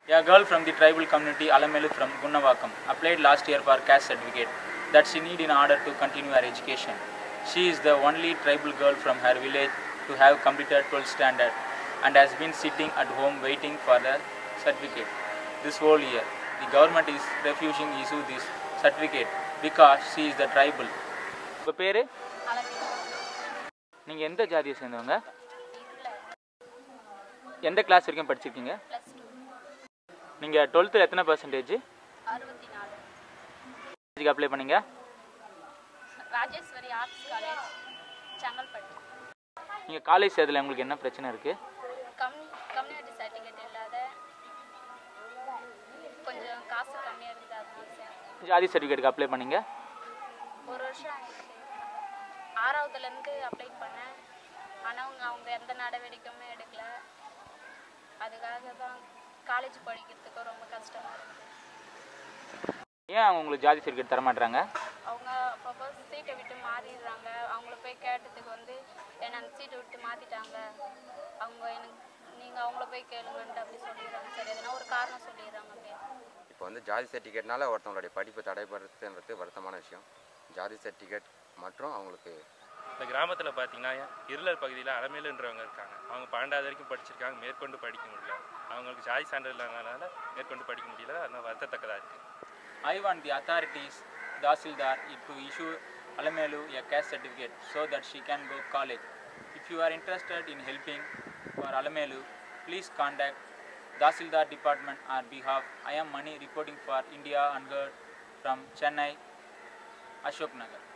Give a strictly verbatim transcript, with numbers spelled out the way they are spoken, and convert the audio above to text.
A girl from the tribal community Alamelu from Gunavakam applied last year for caste certificate that she need in order to continue her education. She is the only tribal girl from her village to have completed twelfth standard and has been sitting at home waiting for the certificate this whole year. The government is refusing to issue this certificate because she is the tribal. உங்க பேரு? நீங்க எந்த ஜாதியை சேர்ந்தவங்க? எந்த class வரைக்கும் படிச்சிருக்கீங்க? நீங்க twelfth ல எத்தனை பர்சன்டேஜ்? அறுபத்தி நாலு. இதுக்கு அப்ளை பண்ணீங்க? Rajeswari arts college Chengalpattu. நீங்க காலேஜ் சேர்றதுல உங்களுக்கு என்ன பிரச்சனை இருக்கு? கம்யூனிட்டி சர்டிஃபிகேட் இல்லாத கொஞ்சம் காசு கம்மியா இருக்குது அதனால ஜாதி சர்டிஃபிகேட்டுக்கு அப்ளை பண்ணீங்க? ஒரு வருஷம் ஆயிடுச்சு. ஆறாவதுல இருந்து அப்ளை பண்ணேன். ஆனா அவங்க அவங்க எந்த நடவடிக்கையுமே எடுக்கல. அதுக்காக தான் காலேஜ் படிக்கிறதுக்கு ரொம்ப கஷ்டமா இருக்குது. ஏன் அவங்க உங்களுக்கு ஜாதி சர்டிஃபிகேட் தர மாட்டாங்க? அவங்க அப்பப்போ சீட்டை விட்டு மாறிடுறாங்க. அவங்கள போய் கேட்டதுக்கு வந்து என்ன அந்த சீட்டை விட்டு மாற்றிட்டாங்க, அவங்க எனக்கு நீங்கள் அவங்கள போய் கேளுங்கன்ட்டு அப்படி சொல்லிடுறாங்க. சரி எதனா ஒரு காரணம் சொல்லிடுறாங்க. அப்படியே இப்போ வந்து ஜாதி சர்டிஃபிகேட்னால ஒருத்தவங்களுடைய படிப்பு தடைபடுறதுன்றது வருத்தமான விஷயம். ஜாதி சர்டிஃபிகேட் மற்றும் அவங்களுக்கு இந்த கிராமத்தில் பார்த்தீங்கன்னா இருளர் பகுதியில் அலமேலுன்றவங்க இருக்காங்க. அவங்க பன்னெண்டாவது வரைக்கும் படிச்சிருக்காங்க, மேற்கொண்டு படிக்க முடியல. அவங்களுக்கு ஜாதி சான்றிதழ் இல்லாதனால மேற்கொண்டு படிக்க முடியல. அதனால் வருத்தத்தக்கதாக இருக்குது. I want the authorities, Tehsildar, to issue Alamelu a caste certificate so that she can go college. If you are interested in helping for Alamelu, please contact Tehsildar department on behalf. I am Mani reporting for India Unheard from Chennai, Ashok Nagar.